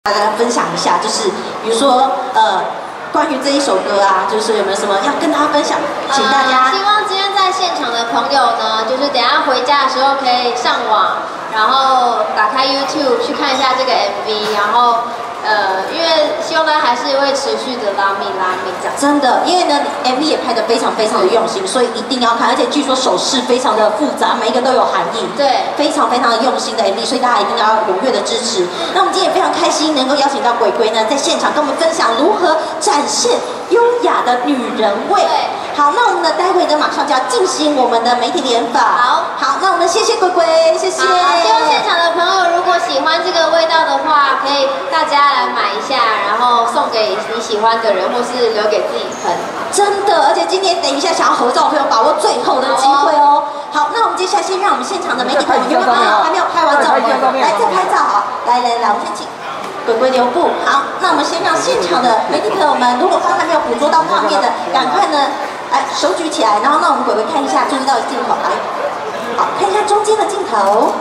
大家分享一下，就是比如说关于这一首歌啊，就是有没有什么要跟大家分享？请大家。 希望今天在现场的朋友呢，就是等一下回家的时候可以上网，然后打开 YouTube 去看一下这个 MV， 然后因为希望大家还是会持续的拉密这样。 真的，因为呢 MV 也拍得非常的用心，所以一定要看，而且据说手势非常的复杂，每一个都有含义。 对， 非常的用心的 MV， 所以大家一定要踊跃的支持。那我们今天也非常开心，能够邀请到鬼鬼呢，在现场跟我们分享如何展现优雅的女人味。好，那我们呢，待会呢马上就要进行我们的媒体联访。好，那我们谢谢鬼鬼，谢谢。 希望现场的朋友如果喜欢这个味道的话，可以大家来买一下，然后送给你喜欢的人，或是留给自己喷。真的，而且今天等一下想要合照的朋友，把握最后的机会哦。好，那我们接下来先让我们现场的媒体朋友们还没有拍完照，来再拍照好，来，我们先请鬼鬼留步。好，那我们先让现场的媒体朋友们，如果刚才没有捕捉到画面的，赶快呢，手举起来，然后让我们鬼鬼看一下，注意到镜头，来，好，看一下中间的镜头。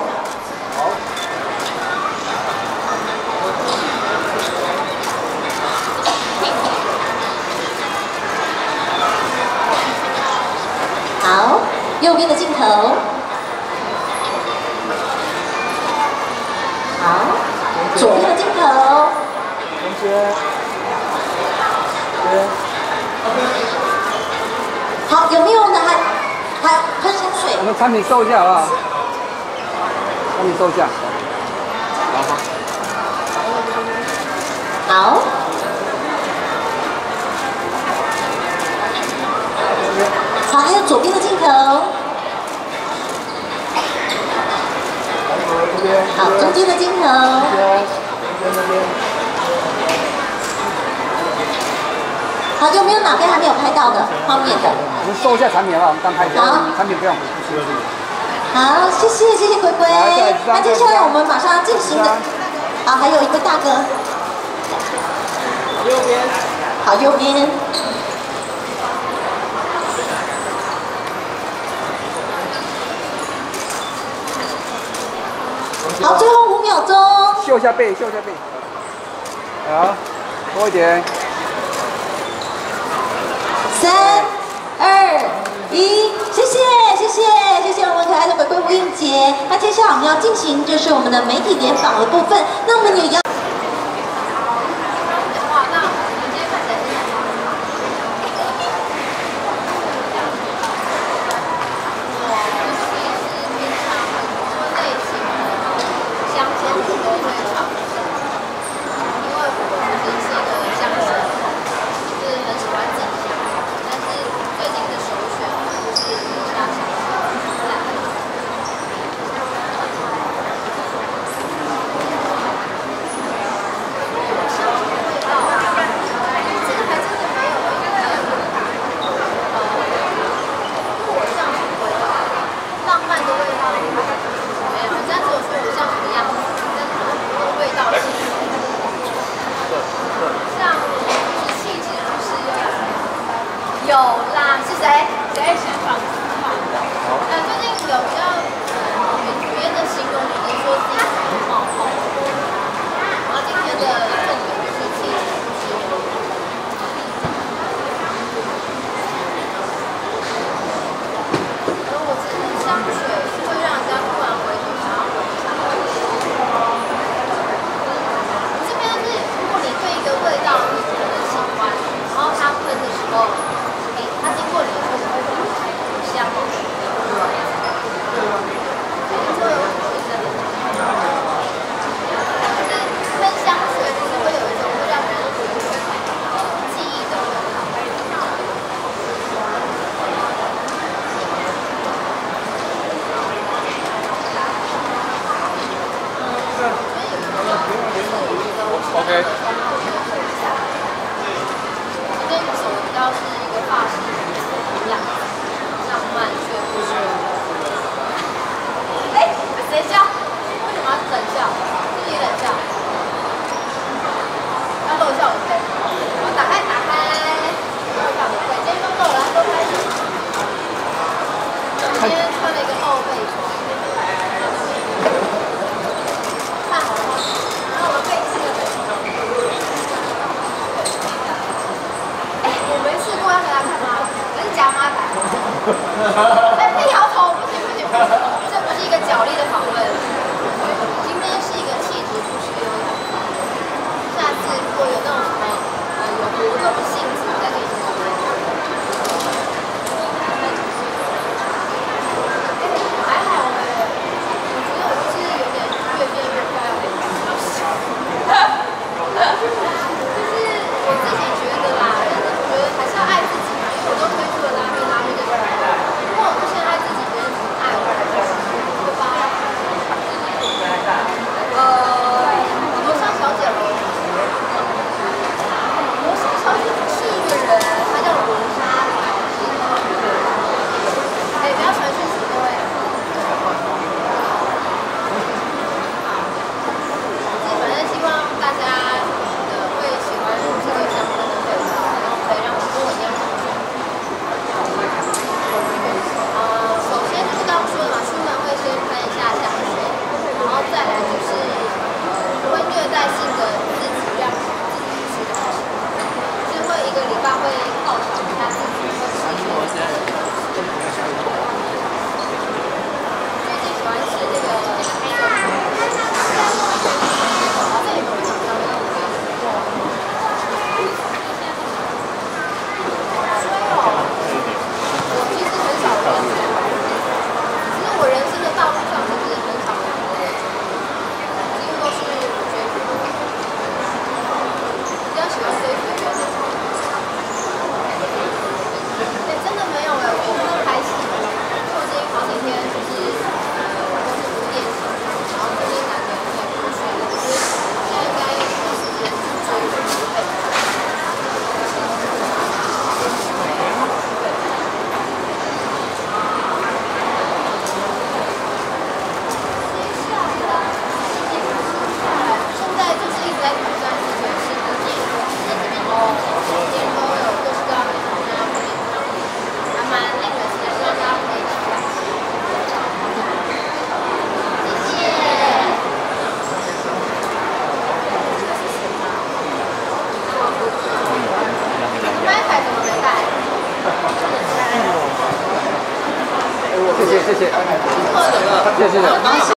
好，右边的镜头。好，左边的镜头。 中间。 好，有没有呢？还喷香水？ 我们产品收一下好不好？产品收一下。 好。好，还有左边的镜头。好，中间的镜头。好，有没有哪边还没有拍到的画面的？ 我们收一下产品好不好？我们刚拍一下。好，产品不用。 好，谢谢鬼鬼。那接下来我们马上要进行的，好，还有一位大哥。 右边。 好，右边。好，最后5秒钟。 秀一下背，秀一下背。好，多一点。 3、2、1，谢谢我们可爱的鬼鬼吴映洁。那接下来我们要进行就是我们的媒体联访的部分，那我们也要。 有啦，是谁？谁先放？最近有比较别的形容语言说自己很冒泡，然后今天的重点是气质。而我这支香水是会让人家突然回头想要闻一下。这边是如果你对一个味道你很喜欢，然后它喷的时候。它经过你的口会很香，喷香水就是会有一种会让人记忆的味道。 OK。 这一首比较是一个发型。浪漫却不是。谁笑？为什么要冷笑？自己冷笑。要露笑我可以。我打开。会放的会，今天都露了，都开始。今天穿了一个后背裙。看好了吗？然后我的背是这个。 哎，不摇头，不行不行，这不是一个角力的访问。今天是一个气质不是优雅。下次如果有那种什么有活动的性质，再给你们来。还好哎，我觉得我就是有点越变越漂亮的感觉。就是我自己觉得啦，但是我觉得还是要爱自己嘛，因为我都推出了拉面的品牌，如果我不先爱自己，别人怎么爱我？对吧？罗莎小姐喽，罗莎小姐是一个人，她叫罗莎。哎，不要传讯息，各位。反正希望大家会喜欢这个相关的味道，然后可以让我跟我一样享受。首先就是刚刚说的嘛，出门会先喷一下香水，然后再来就是不会虐待性的自己让自己吃东西，就是会一个礼拜会犒赏一下自己，会吃一些。最近喜欢吃这个黑的。我人生的道路上其实很少人喝，几乎都是我追逐的，比较喜欢追随缘的。对，真的没有哎，我不能拍戏，我已经好几天就是都是不练习，然后最近难得有点不去，我觉得现在应该有时间去追逐之类的。 谢谢。